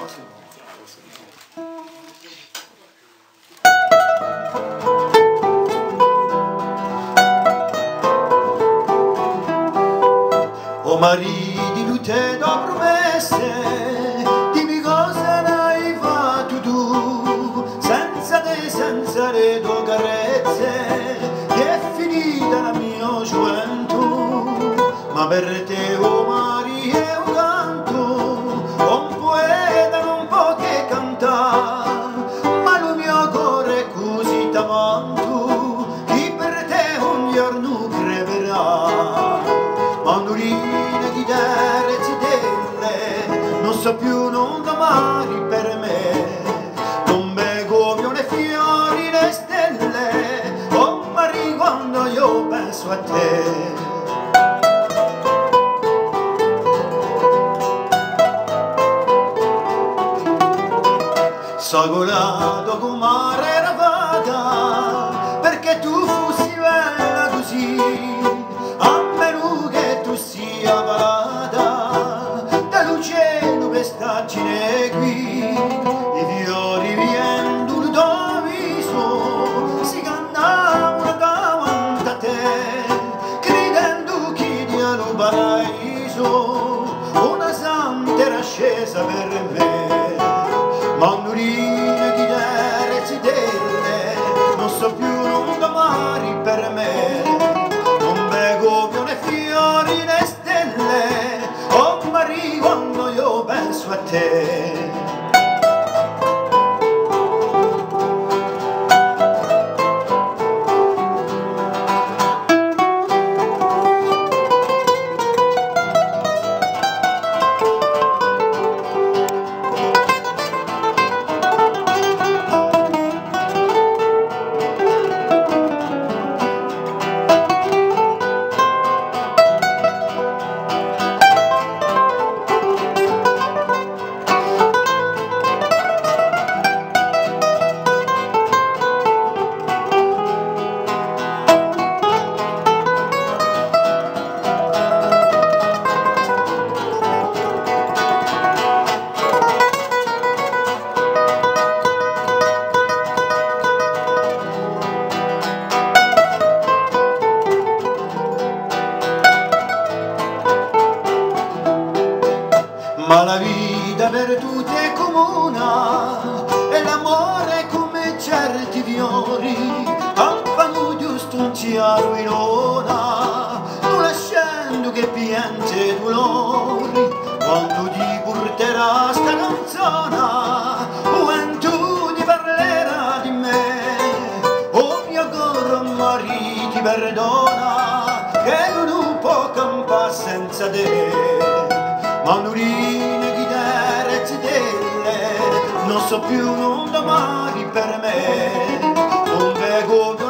O mariti, tu te do promesse, dimmi cosa n'hai fatto tu, senza te, senza le tue carezze, che è finita la mia gioventù, ma per te, o mari, è un canto, un poeta non può che cantare, ma il mio cuore è così t'amanto, chi per te un giorno creverà. Mandorine, chitarre, zitelle, non so più non domani per me, non bevo più né fiori né stelle, oh Maria quando io penso a te. Sagolato con mare era fata, perché tu fossi bella così, sia valata dall'uccello per staccine qui, i fiori viendo il tuo viso si cantavano davanti a te, gridando chi dia lo paraiso, una santa era scesa per me. Mandorine, chitarre, zitelle, non so più non domani per me, non bevo più né fiori né stelle, oh Maria quando io penso a te. Ma la vita per tutti è comuna e l'amore è come certi fiori, campano giusto un ciaro in ora, non lasciando che piange dolori, quando ti porterà sta canzone, o tu ti parlerà di me, oh mio coro Maria ti perdona, che non può campare senza te. Mandorine, chitarre, zitelle, non so più non domani per me, non bevo